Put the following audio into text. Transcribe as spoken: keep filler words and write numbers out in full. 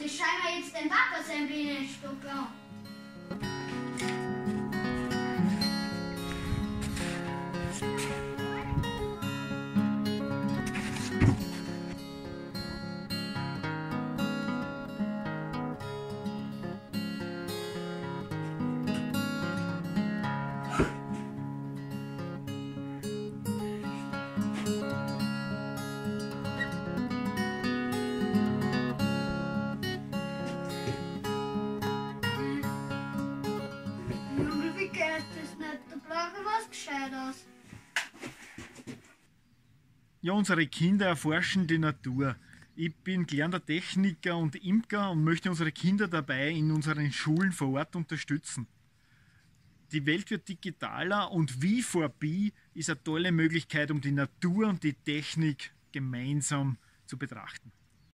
das schauen wir jetzt den Papa sein Bienenstock an. Wie geht das nicht? Da brauchen wir was Gescheites. Ja, unsere Kinder erforschen die Natur. Ich bin gelernter Techniker und Imker und möchte unsere Kinder dabei in unseren Schulen vor Ort unterstützen. Die Welt wird digitaler und V vier B ist eine tolle Möglichkeit, um die Natur und die Technik gemeinsam zu betrachten.